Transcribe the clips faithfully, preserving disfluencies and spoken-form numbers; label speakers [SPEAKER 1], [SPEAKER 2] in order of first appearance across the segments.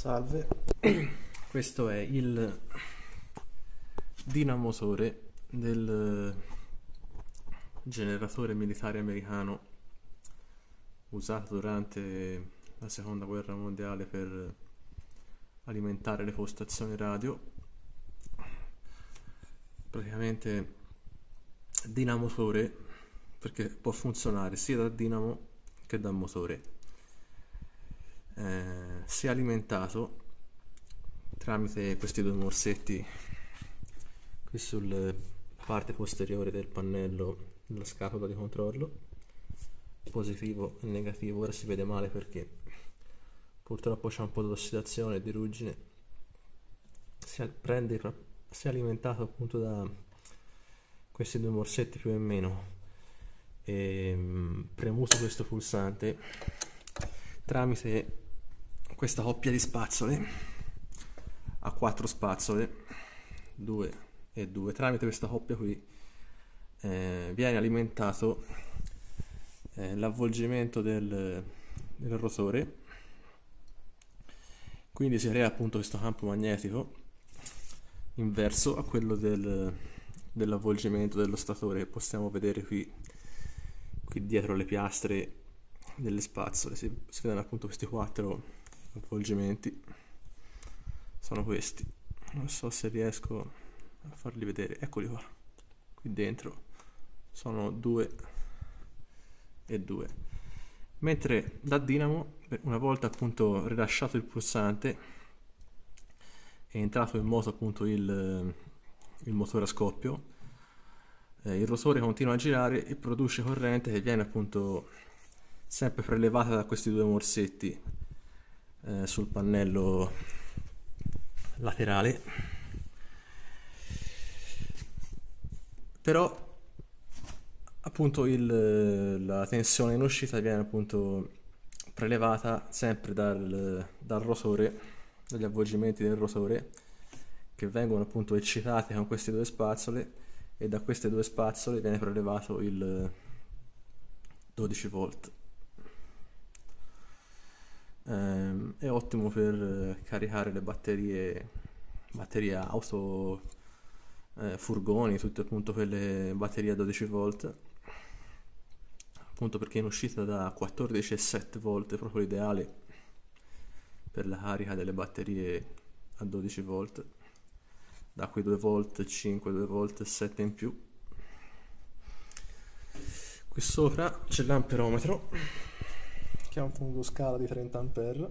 [SPEAKER 1] Salve, questo è il dinamotore del generatore militare americano usato durante la seconda guerra mondiale per alimentare le postazioni radio. Praticamente dinamotore perché può funzionare sia da dinamo che da motore. Eh, si è alimentato tramite questi due morsetti qui sulla parte posteriore del pannello della scatola di controllo, positivo e negativo. Ora si vede male perché purtroppo c'è un po' di ossidazione e di ruggine. Si prende, si è alimentato appunto da questi due morsetti più o meno e premuto questo pulsante tramite questa coppia di spazzole a quattro spazzole, due e due. Tramite questa coppia qui eh, viene alimentato eh, l'avvolgimento del, del rotore, quindi si crea appunto questo campo magnetico inverso a quello del, dell'avvolgimento dello statore che possiamo vedere qui, qui dietro le piastre delle spazzole. Si, si vedono appunto questi quattro avvolgimenti, sono questi, non so se riesco a farli vedere, eccoli qua, qui dentro sono due e due. Mentre da dinamo, una volta appunto rilasciato il pulsante, è entrato in moto appunto il, il motore a scoppio, eh, il rotore continua a girare e produce corrente che viene appunto sempre prelevata da questi due morsetti eh, sul pannello laterale. Però appunto il, la tensione in uscita viene appunto prelevata sempre dal, dal rotore, dagli avvolgimenti del rotore, che vengono appunto eccitati con queste due spazzole, e da queste due spazzole viene prelevato il dodici volt. Ehm, è ottimo per caricare le batterie, batterie auto, eh, furgoni, tutte appunto quelle batterie a dodici volt, appunto perché in uscita da quattordici virgola sette volt è proprio l'ideale per la carica delle batterie a dodici volt, da quei due volt, cinque, due volt, sette in più. Qui sopra c'è l'amperometro, che ha un fondo scala di trenta ampere,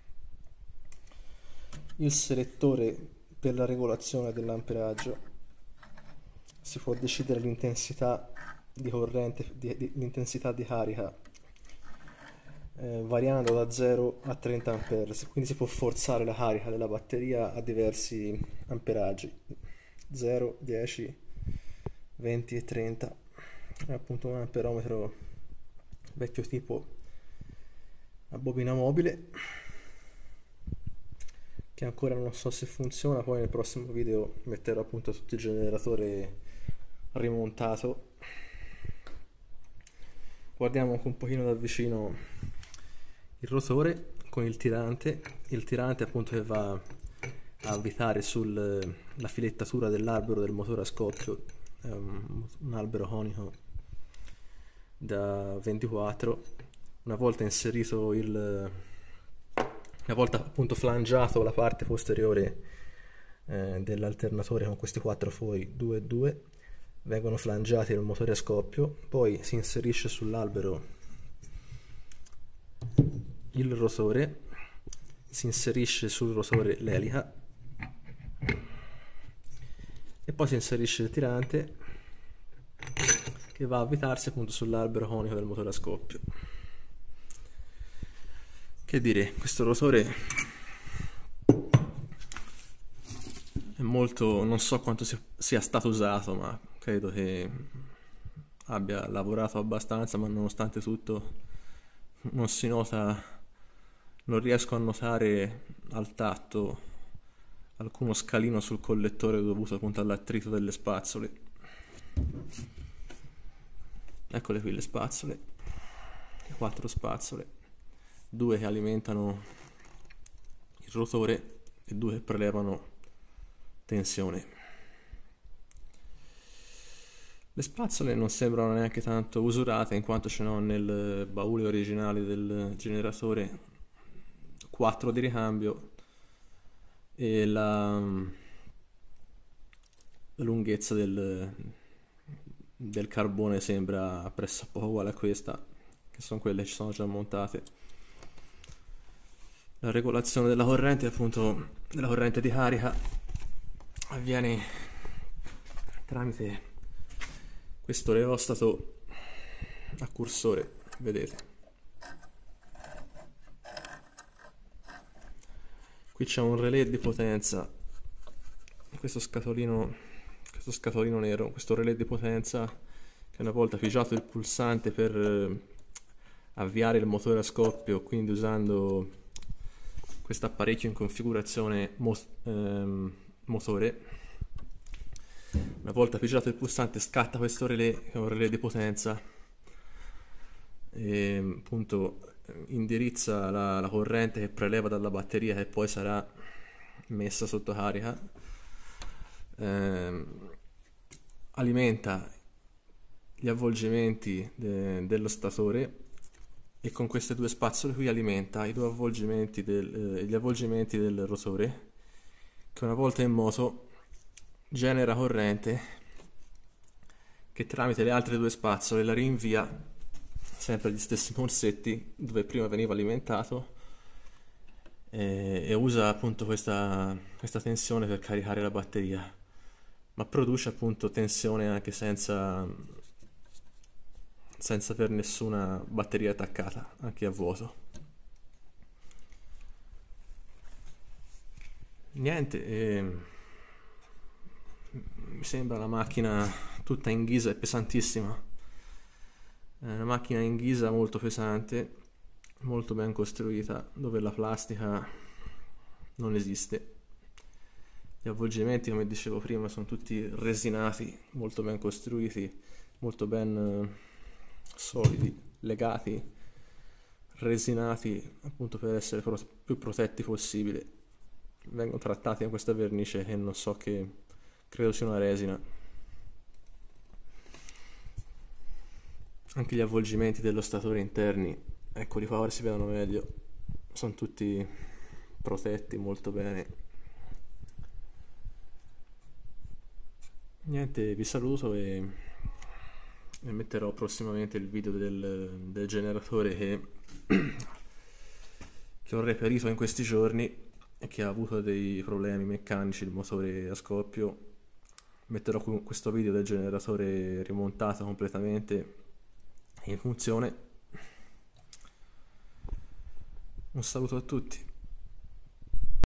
[SPEAKER 1] il selettore per la regolazione dell'amperaggio. Si può decidere l'intensità di corrente, di, di, l'intensità di carica eh, variando da zero a trenta ampere, quindi si può forzare la carica della batteria a diversi amperaggi, zero, dieci, venti e trenta. È appunto un amperometro vecchio tipo a bobina mobile, che ancora non so se funziona. Poi nel prossimo video metterò appunto tutto il generatore rimontato. Guardiamo anche un pochino da vicino il rotore con il tirante, il tirante appunto che va a avvitare sulla filettatura dell'albero del motore a scoppio. È un, un albero conico da ventiquattro. Una volta inserito il, una volta appunto flangiato la parte posteriore eh, dell'alternatore con questi quattro fori due e due, vengono flangiati nel motore a scoppio, poi si inserisce sull'albero il rotore, si inserisce sul rotore l'elica e poi si inserisce il tirante, che va a avvitarsi appunto sull'albero conico del motore a scoppio. Che dire, questo rotore è molto, non so quanto sia stato usato, ma credo che abbia lavorato abbastanza, ma nonostante tutto non si nota, non riesco a notare al tatto alcuno scalino sul collettore dovuto appunto all'attrito delle spazzole. Eccole qui le spazzole, le quattro spazzole, due che alimentano il rotore e due che prelevano tensione. Le spazzole non sembrano neanche tanto usurate, in quanto ce n'ho nel baule originale del generatore quattro di ricambio e la, la lunghezza del, del carbone sembra pressoché uguale a questa, che sono quelle che ci sono già montate. La regolazione della corrente, appunto della corrente di carica, avviene tramite questo reostato a cursore, vedete. Qui c'è un relè di potenza, questo scatolino, questo scatolino nero, questo relè di potenza che una volta pigiato il pulsante per eh, avviare il motore a scoppio, quindi usando questo apparecchio in configurazione mo ehm, motore, una volta pigiato il pulsante scatta questo relè, che è un relè di potenza, e appunto indirizza la, la corrente che preleva dalla batteria, che poi sarà messa sotto carica, eh, alimenta gli avvolgimenti de, dello statore, e con queste due spazzole qui alimenta i due avvolgimenti del, eh, gli avvolgimenti del rotore, che una volta in moto genera corrente che tramite le altre due spazzole la rinvia sempre agli stessi morsetti dove prima veniva alimentato, e, e usa appunto questa, questa tensione per caricare la batteria, ma produce appunto tensione anche senza senza per nessuna batteria attaccata, anche a vuoto. Niente, eh, mi sembra una macchina tutta in ghisa e pesantissima. È una macchina in ghisa molto pesante, molto ben costruita, dove la plastica non esiste. Gli avvolgimenti, come dicevo prima, sono tutti resinati, molto ben costruiti, molto ben eh, solidi, legati, resinati appunto per essere pro più protetti possibile. Vengono trattati con questa vernice che non so, che credo sia una resina. Anche gli avvolgimenti dello statore interni, eccoli qua, ora si vedono meglio, sono tutti protetti molto bene. Niente, vi saluto e, e metterò prossimamente il video del, del generatore che, che ho reperito in questi giorni e che ha avuto dei problemi meccanici, il motore a scoppio. Metterò questo video del generatore rimontato completamente in funzione. Un saluto a tutti.